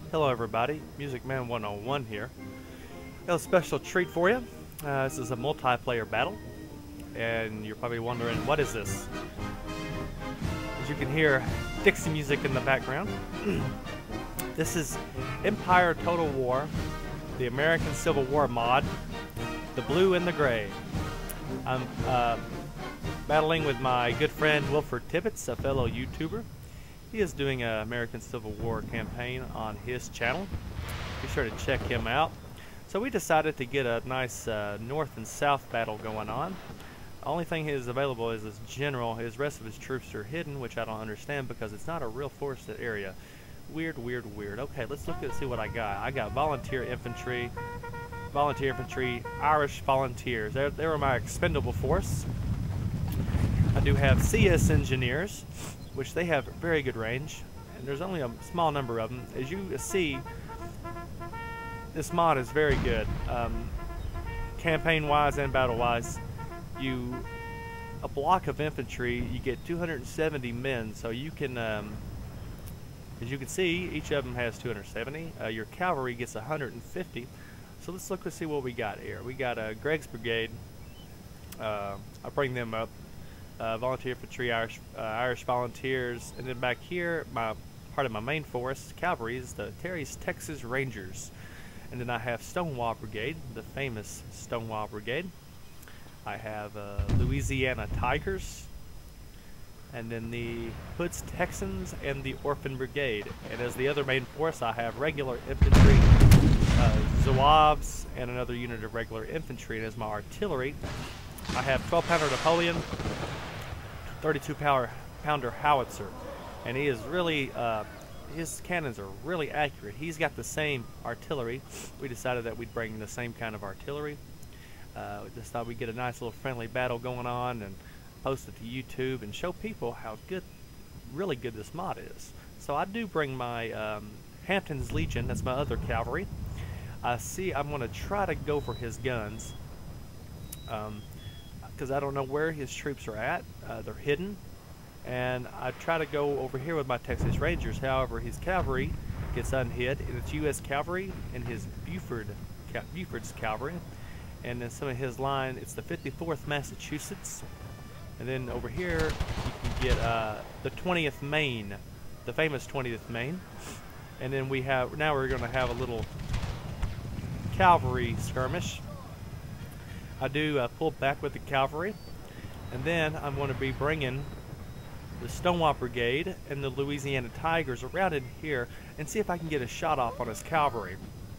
Hello everybody, Music Man 101 here. Got a special treat for you. This is a multiplayer battle, and you're probably wondering, what is this? As you can hear Dixie music in the background. This is Empire Total War, the American Civil War mod, the blue and the gray. I'm battling with my good friend Wilford Tibbetts, a fellow YouTuber. He is doing an American Civil War campaign on his channel. Be sure to check him out. So we decided to get a nice north and south battle going on. The only thing is available is his general. His rest of his troops are hidden, which I don't understand because it's not a real forested area. Weird, weird, weird. Okay, let's look and see what I got. I got volunteer infantry, Irish volunteers. They were my expendable force. I do have CS engineers, which they have very good range, and there's only a small number of them. As you see, this mod is very good, campaign-wise and battle-wise. A block of infantry, you get 270 men, so you can, as you can see, each of them has 270. Your cavalry gets 150. So let's look and see what we got here. We got Greg's brigade. I'll bring them up. Volunteer infantry, Irish volunteers, and then back here, part of my main force, cavalry, is the Terry's Texas Rangers. And then I have Stonewall Brigade, the famous Stonewall Brigade. I have Louisiana Tigers, and then the Hoods Texans and the Orphan Brigade. And as the other main force, I have regular infantry, Zouaves, and another unit of regular infantry. And as my artillery, I have 12-pounder Napoleon, 32-pounder howitzer, and he is really, his cannons are really accurate. He's got the same artillery. We decided that we'd bring the same kind of artillery. We just thought we'd get a nice little friendly battle going on and post it to YouTube and show people how good, really good this mod is. So I do bring my Hampton's Legion. That's my other cavalry. I'm going to try to go for his guns. Because I don't know where his troops are at. They're hidden. And I try to go over here with my Texas Rangers. However, his cavalry gets unhid, and it's U.S. cavalry and his Buford's cavalry. And then some of his line, it's the 54th Massachusetts. And then over here, you can get the 20th Maine, the famous 20th Maine. And then now we're going to have a little cavalry skirmish. I do pull back with the cavalry, and then I'm going to be bringing the Stonewall Brigade and the Louisiana Tigers around in here and see if I can get a shot off on his cavalry.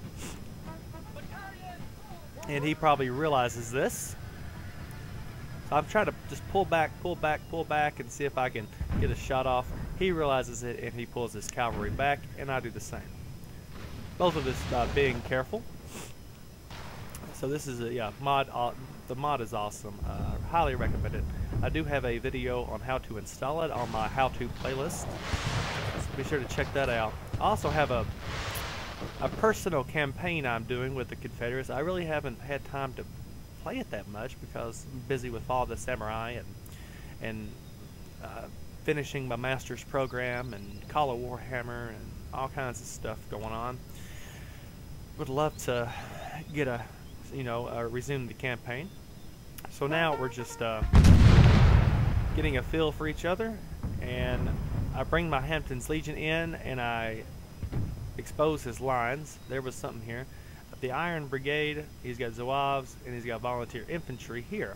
And he probably realizes this. So I'm trying to just pull back, and see if I can get a shot off. He realizes it, and he pulls his cavalry back, and I do the same. Both of us being careful. So this is a mod. The mod is awesome. Highly recommend it. I do have a video on how to install it on my how-to playlist. So be sure to check that out. I also have a personal campaign I'm doing with the Confederates. I really haven't had time to play it that much because I'm busy with Fall of the Samurai and finishing my master's program and Call of Warhammer and all kinds of stuff going on. Would love to get resume the campaign. So now we're just getting a feel for each other, and I bring my Hampton's Legion in and I expose his lines. There was something here. The Iron Brigade, he's got Zouaves and he's got volunteer infantry here.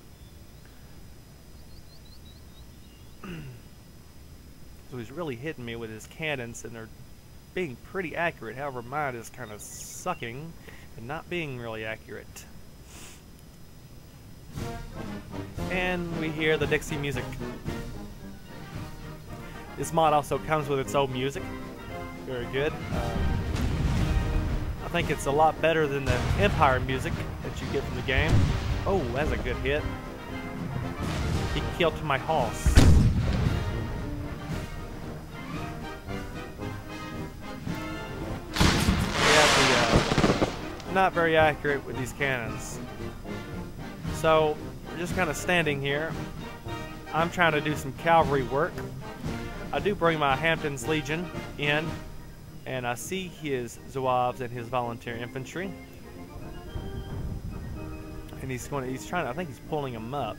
So he's really hitting me with his cannons, and they're being pretty accurate. However, mine is kind of sucking and not being really accurate. And we hear the Dixie music. This mod also comes with its own music. Very good. I think it's a lot better than the Empire music that you get from the game. Oh, that's a good hit. He killed my horse. Not very accurate with these cannons. So we're just kind of standing here. I'm trying to do some cavalry work. I do bring my Hampton's Legion in and I see his Zouaves and his volunteer infantry, and he's trying. I think he's pulling them up.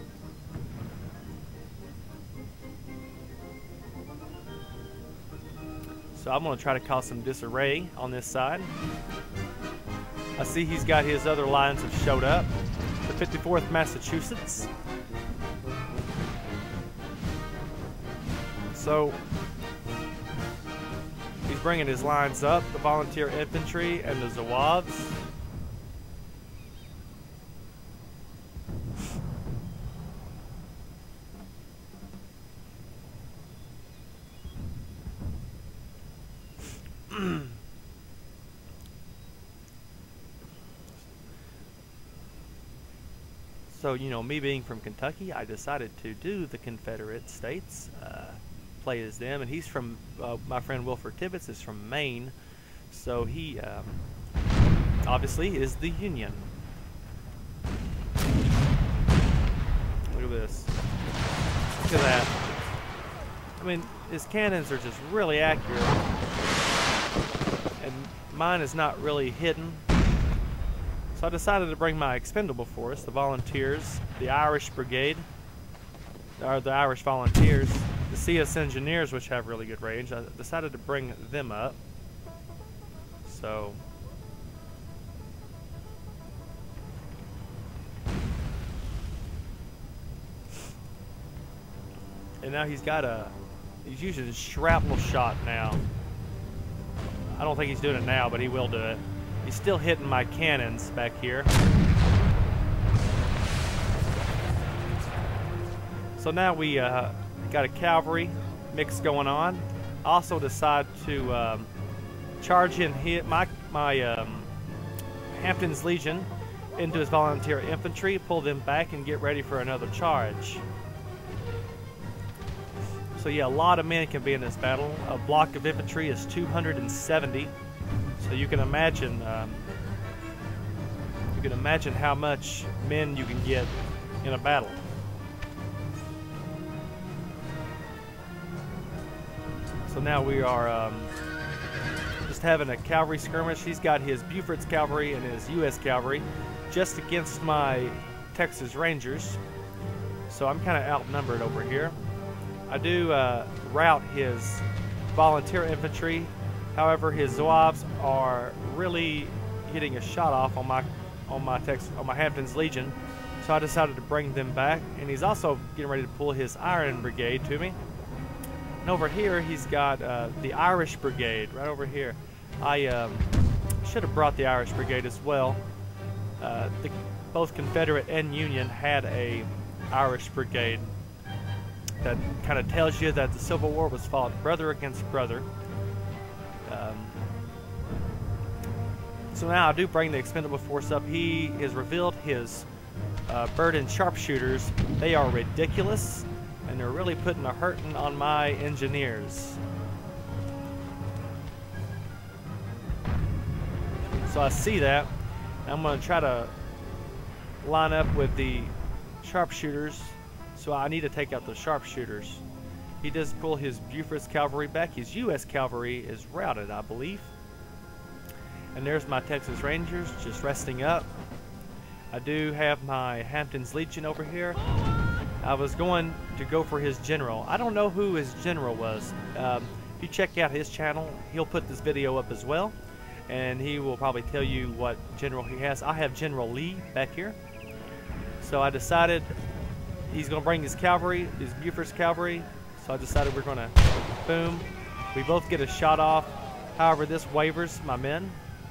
So I'm going to try to cause some disarray on this side. I see he's got his other lines have showed up. The 54th Massachusetts. So he's bringing his lines up, the volunteer infantry and the Zouaves. So, you know, me being from Kentucky, I decided to do the Confederate States, play as them, and he's from, my friend Wilford Tibbets is from Maine, so he obviously is the Union. Look at this. Look at that. I mean, his cannons are just really accurate, and mine is not really hidden. So I decided to bring my expendable force, the volunteers, the Irish Brigade, or the Irish Volunteers, the CS Engineers, which have really good range. I decided to bring them up. So and now he's using his shrapnel shot now. I don't think he's doing it now, but he will do it. He's still hitting my cannons back here. So now we got a cavalry mix going on. I also decide to charge and hit my Hampton's Legion into his volunteer infantry, pull them back, and get ready for another charge. So yeah, a lot of men can be in this battle. A block of infantry is 270. So you can imagine how much men you can get in a battle. So now we are just having a cavalry skirmish. He's got his Buford's cavalry and his U.S. cavalry just against my Texas Rangers. So I'm kind of outnumbered over here. I do rout his volunteer infantry. However, his Zouaves are really getting a shot off on my Hampton's Legion, so I decided to bring them back. And he's also getting ready to pull his Iron Brigade to me. And over here, he's got the Irish Brigade right over here. I should have brought the Irish Brigade as well. Both Confederate and Union had a Irish Brigade. That kind of tells you that the Civil War was fought brother against brother. So now I do bring the expendable force up. He has revealed his Burden sharpshooters. They are ridiculous, and they're really putting a hurting on my engineers. So I see that. I'm going to try to line up with the sharpshooters. So I need to take out the sharpshooters. He does pull his Buford's cavalry back. His U.S. cavalry is routed, I believe. And there's my Texas Rangers just resting up. I do have my Hampton's Legion over here. I was going to go for his general. I don't know who his general was. If you check out his channel, he'll put this video up as well. And he will probably tell you what general he has. I have General Lee back here. So I decided he's going to bring his cavalry, his Buford's cavalry. So I decided we're going to, boom. We both get a shot off. However, this wavers my men.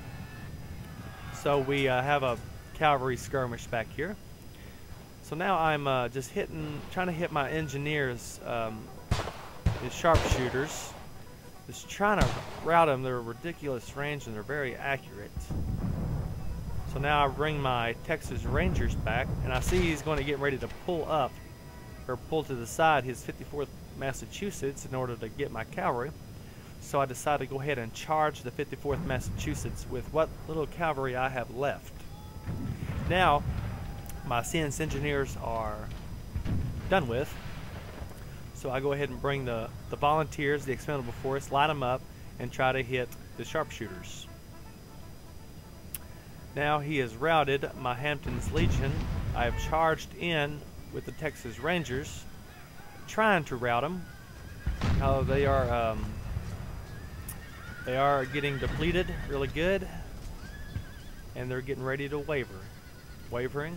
So we have a cavalry skirmish back here. So now I'm just trying to hit my engineers, his sharpshooters. Just trying to rout them. They're a ridiculous range and they're very accurate. So now I bring my Texas Rangers back, and I see he's going to get ready to pull up, or pull to the side, his 54th Massachusetts in order to get my cavalry. So I decided to go ahead and charge the 54th Massachusetts with what little cavalry I have left. Now, my CS engineers are done with. So I go ahead and bring the volunteers, the expendable force, line them up, and try to hit the sharpshooters. Now he has routed my Hampton's Legion. I have charged in with the Texas Rangers, trying to rout them. They are getting depleted really good, and they're getting ready to waver. Wavering,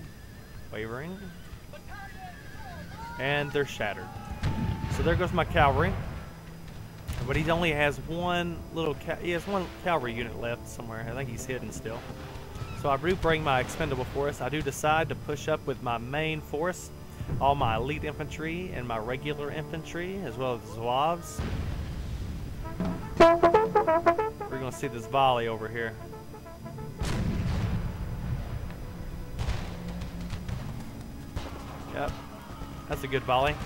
and they're shattered. So there goes my cavalry. But he only has one cavalry unit left somewhere. I think he's hidden still. So I do bring my expendable force. I do decide to push up with my main force, all my elite infantry and my regular infantry, as well as Zouaves. We're going to see this volley over here. Yep, that's a good volley.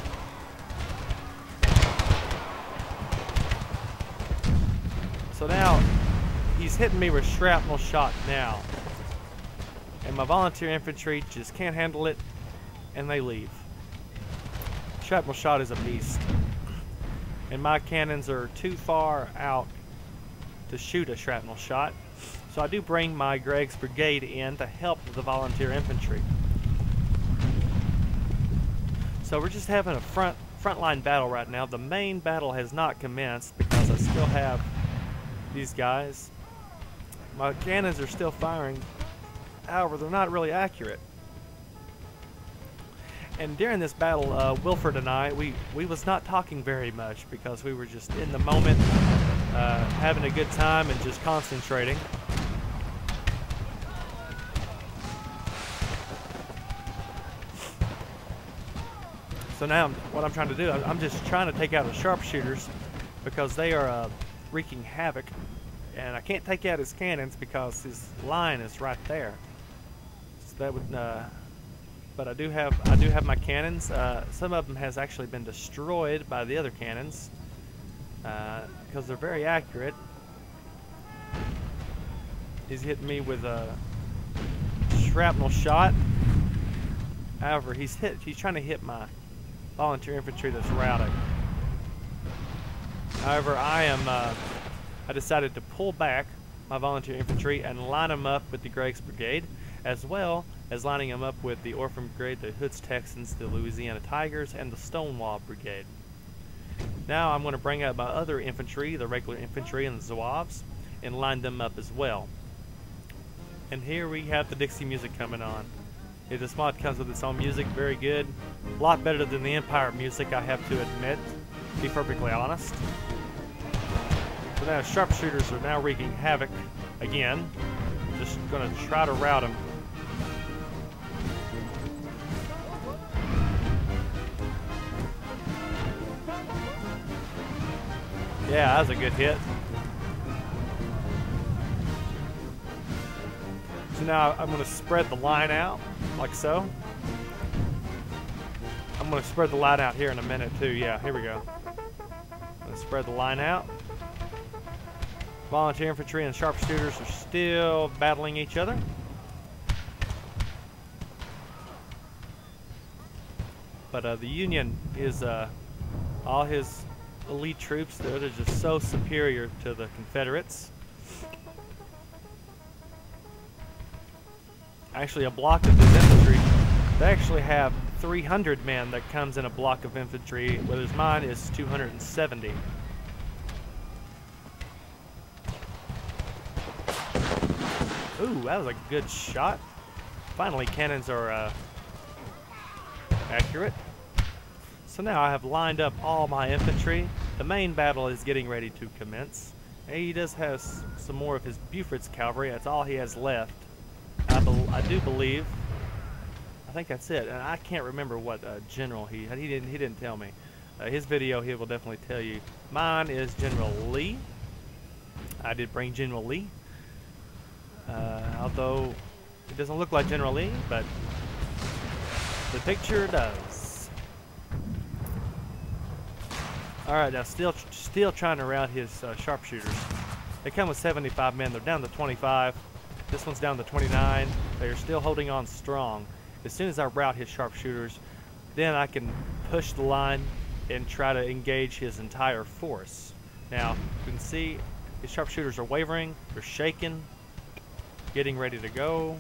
So now he's hitting me with shrapnel shot now, and my volunteer infantry just can't handle it, and they leave. Shrapnel shot is a beast, and my cannons are too far out to shoot a shrapnel shot. So I do bring my Greg's brigade in to help the volunteer infantry. So we're just having a frontline battle right now. The main battle has not commenced because I still have these guys. My cannons are still firing, however they're not really accurate. And during this battle, Wilford and I, we was not talking very much because we were just in the moment, having a good time and just concentrating. So now what I'm trying to do, I'm just trying to take out the sharpshooters because they are wreaking havoc, and I can't take out his cannons because his line is right there. So that would, but I do have my cannons. Some of them has actually been destroyed by the other cannons because they're very accurate. He's hitting me with a shrapnel shot. However, he's trying to hit my volunteer infantry that's routing. However, I decided to pull back my volunteer infantry and line them up with the Greg's Brigade, as well as lining them up with the Orphan Brigade, the Hoods Texans, the Louisiana Tigers, and the Stonewall Brigade. Now I'm going to bring out my other infantry, the regular infantry and the Zouaves, and line them up as well. And here we have the Dixie music coming on. This mod comes with its own music, very good. A lot better than the Empire music, I have to admit, to be perfectly honest. So now sharpshooters are now wreaking havoc again. Just going to try to rout them. Yeah, that was a good hit. So now I'm going to spread the line out, like so. I'm going to spread the line out here in a minute too. Yeah, here we go. I'm going to spread the line out. Volunteer infantry and sharpshooters are still battling each other. But the Union is all his elite troops. They're just so superior to the Confederates. Actually, a block of this infantry, they actually have 300 men that comes in a block of infantry, whereas mine is 270. Ooh, that was a good shot. Finally, cannons are accurate. So now I have lined up all my infantry. The main battle is getting ready to commence. And he does have some more of his Buford's cavalry. That's all he has left. I do believe. I think that's it. And I can't remember what general he didn't tell me. His video he will definitely tell you. Mine is General Lee. I did bring General Lee. Although it doesn't look like General Lee, but the picture does. Alright, now still trying to rout his sharpshooters. They come with 75 men. They're down to 25. This one's down to 29. They are still holding on strong. As soon as I rout his sharpshooters, then I can push the line and try to engage his entire force. Now, you can see the sharpshooters are wavering, they're shaking, getting ready to go.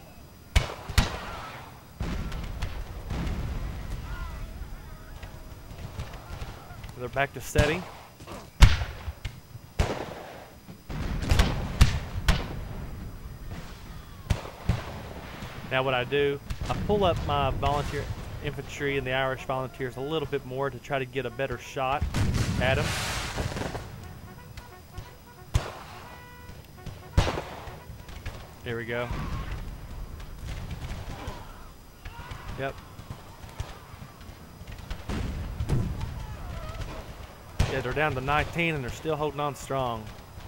They're back to steady. Now what I do, I pull up my volunteer infantry and the Irish volunteers a little bit more to try to get a better shot at them. Here we go. Yep. Yeah, they're down to 19 and they're still holding on strong.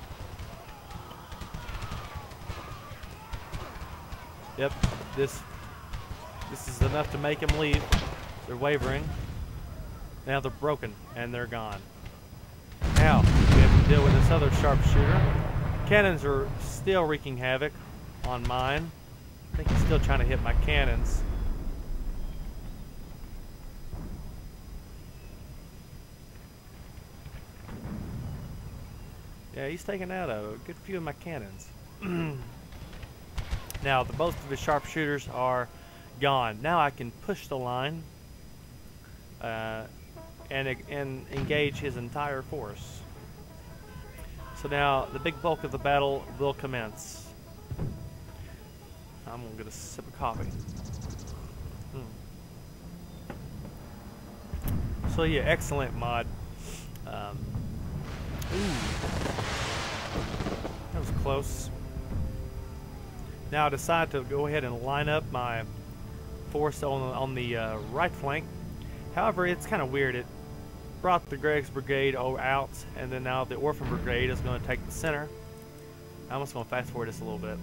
Yep, this is enough to make them leave. They're wavering. Now they're broken and they're gone. Now we have to deal with this other sharpshooter. Cannons are still wreaking havoc on mine. I think he's still trying to hit my cannons. Yeah, he's taking out a good few of my cannons. Now, both of the sharpshooters are gone. Now I can push the line and engage his entire force. So now the big bulk of the battle will commence. I'm gonna get a sip of coffee. So yeah, excellent mod. Ooh, that was close. Now I decide to go ahead and line up my force on the right flank. However, it's kind of weird. It brought the Greg's Brigade out, and then now the Orphan Brigade is going to take the center. I'm just going to fast forward this a little bit.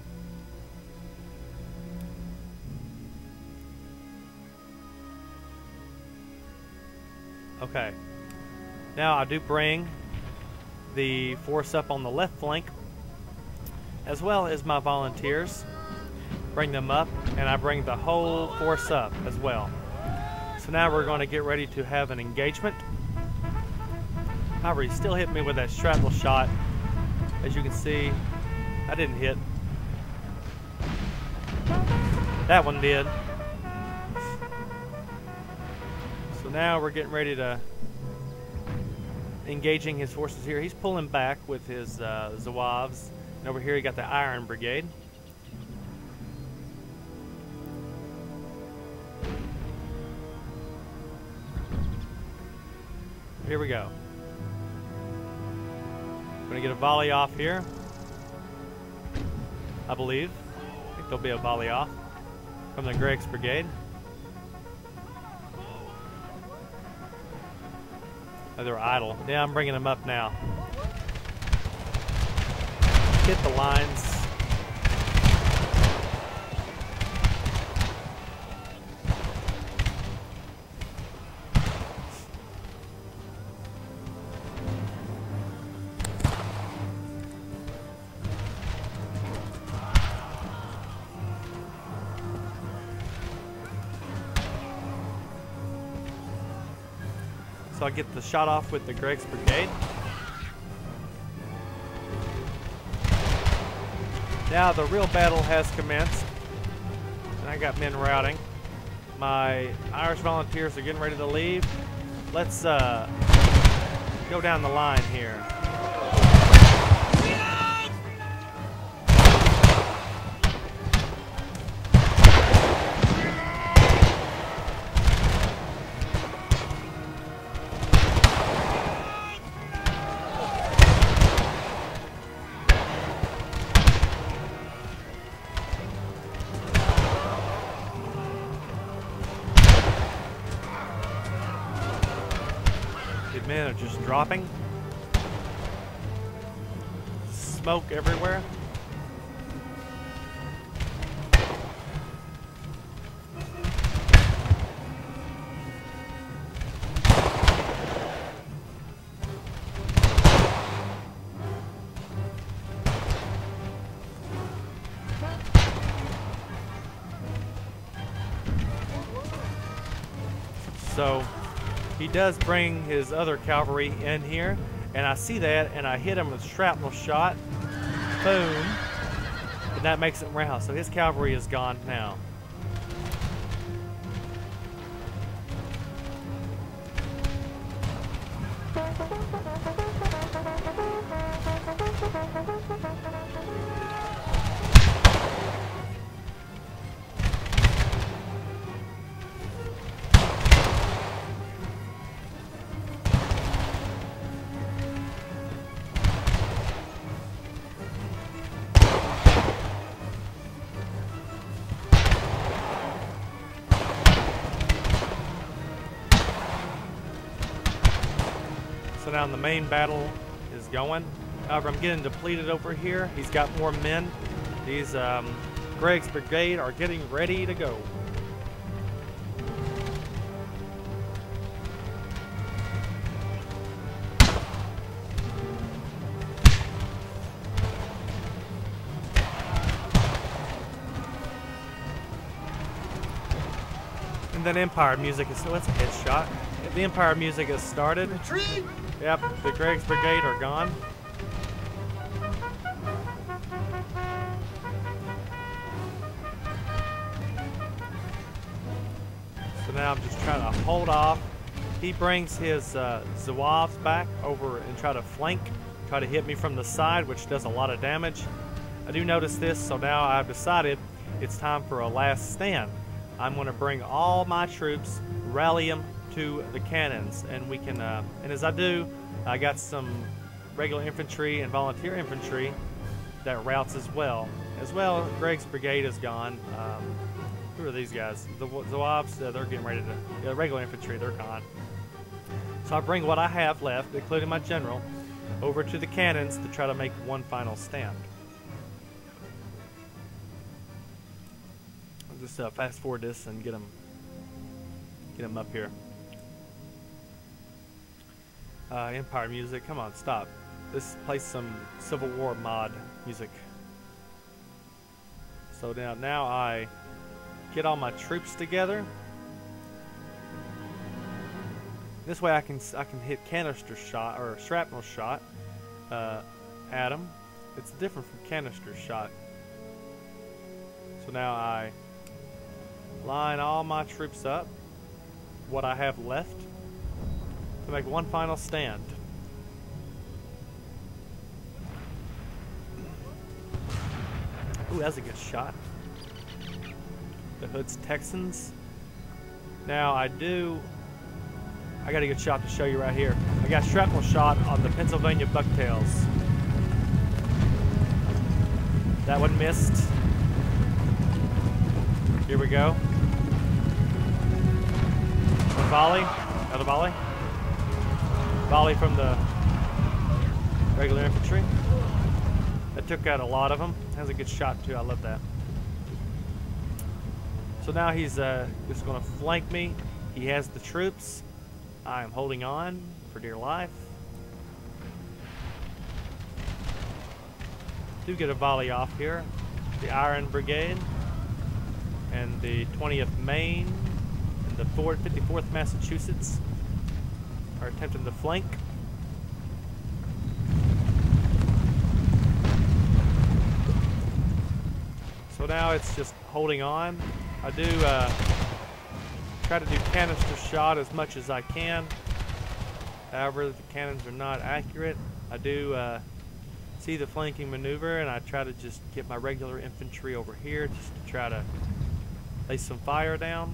Okay. Now I do bring the force up on the left flank, as well as my volunteers. Bring them up, and I bring the whole force up as well. So now we're going to get ready to have an engagement. However, he still hit me with that shrapnel shot. As you can see, I didn't hit. That one did. So now we're getting ready to engaging his forces here. He's pulling back with his Zouaves. And over here, you got the Iron Brigade. Here we go. Gonna get a volley off here. I believe. I think there'll be a volley off from the Greg's Brigade. Oh, they're idle. Yeah, I'm bringing them up now. Hit the lines. So I get the shot off with the Greg's Brigade. Now the real battle has commenced, and I got men routing. My Irish volunteers are getting ready to leave. Let's go down the line here. Men are just dropping. Smoke everywhere. So he does bring his other cavalry in here, And I see that, and I hit him with shrapnel shot. Boom. And that makes it round. So his cavalry is gone now. So now the main battle is going. However, I'm getting depleted over here. He's got more men. These Greg's brigade are getting ready to go. And then Empire music is, so it's a headshot. The Empire music has started. Retreat! Yep, the Greg's brigade are gone. So now I'm just trying to hold off. He brings his Zouaves back over and try to flank, try to hit me from the side, which does a lot of damage. I do notice this, so now I've decided it's time for a last stand. I'm going to bring all my troops, rally them to the cannons, and we can and as I do, I got some regular infantry and volunteer infantry that routes as well. Greg's brigade is gone. Who are these guys? The Zouaves, they're getting ready to, the regular infantry, they're gone. So I bring what I have left, including my general, over to the cannons to try to make one final stand. I'll just fast forward this and get them up here. Empire music, come on, stop. Let's play some Civil War mod music. So now I get all my troops together. This way I can hit canister shot or shrapnel shot at them. It's different from canister shot. So now I line all my troops up, what I have left, to make one final stand. Ooh, that's a good shot. The Hood's Texans. Now I got a good shot to show you right here. I got shrapnel shot on the Pennsylvania Bucktails. That one missed. Here we go. A volley. Another volley. Volley from the regular infantry. That took out a lot of them. That was a good shot too. I love that. So now he's just going to flank me. He has the troops. I am holding on for dear life. Do get a volley off here. The Iron Brigade and the 20th Maine and the 54th Massachusetts are attempting to flank. So now it's just holding on. I do try to do canister shot as much as I can. However, the cannons are not accurate. I do see the flanking maneuver, and I try to just get my regular infantry over here just to try to lay some fire down.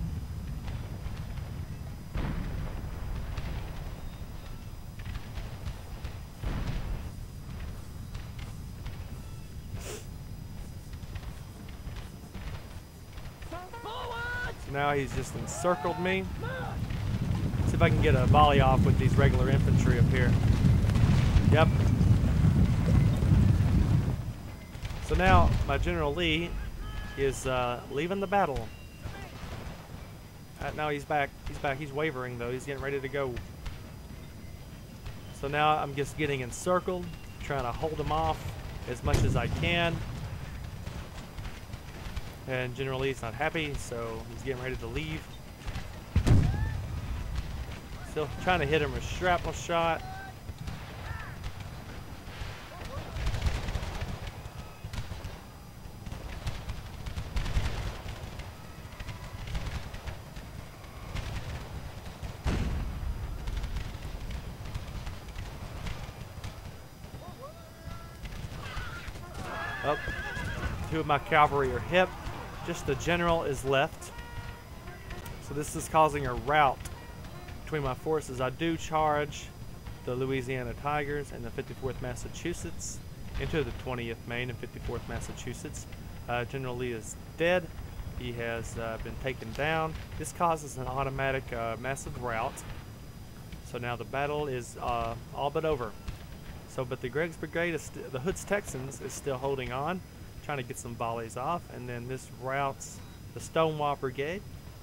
So now he's just encircled me. See if I can get a volley off with these regular infantry up here. Yep. So now my General Lee is leaving the battle. Now he's back. He's back. He's wavering though. He's getting ready to go. So now I'm just getting encircled, trying to hold him off as much as I can. And General Lee's not happy, so he's getting ready to leave. Still trying to hit him with shrapnel shot. Oh, 2 of my cavalry are hit. Just the general is left. So this is causing a rout between my forces. I do charge the Louisiana Tigers and the 54th Massachusetts into the 20th Maine and 54th Massachusetts. General Lee is dead. He has been taken down. This causes an automatic massive rout. So now the battle is all but over. So, but the Greg's Brigade, the Hood's Texans, is still holding on, trying to get some volleys off, and then this routs the Stonewall Brigade.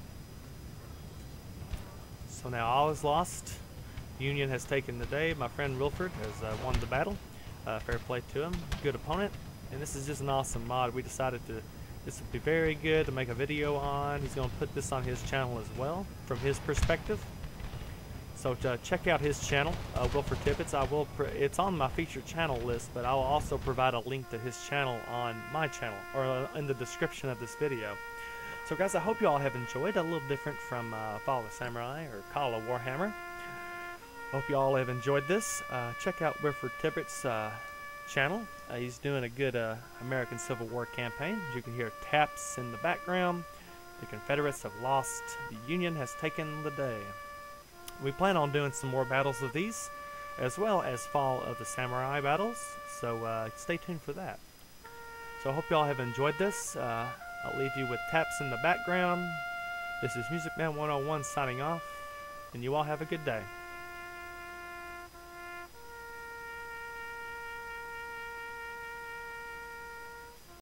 So now all is lost. Union has taken the day. My friend Wilford has won the battle. Fair play to him. Good opponent. And this is just an awesome mod. We decided this would be very good to make a video on. He's going to put this on his channel as well, from his perspective. So check out his channel, Wilford Tippets. It's on my featured channel list, but I will also provide a link to his channel on my channel, or in the description of this video. So guys, I hope you all have enjoyed. A little different from Fall of the Samurai or Call of Warhammer. Hope you all have enjoyed this. Check out Wilford Tippets' channel. He's doing a good American Civil War campaign. As you can hear taps in the background. The Confederates have lost. The Union has taken the day. We plan on doing some more battles of these, as well as Fall of the Samurai battles, so stay tuned for that. So I hope you all have enjoyed this. I'll leave you with taps in the background. This is Music Man 101 signing off, and you all have a good day.